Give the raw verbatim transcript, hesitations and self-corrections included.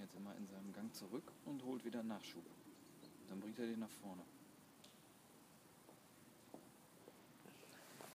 jetzt immer in seinem Gang zurück und holt wieder Nachschub. Dann bringt er den nach vorne.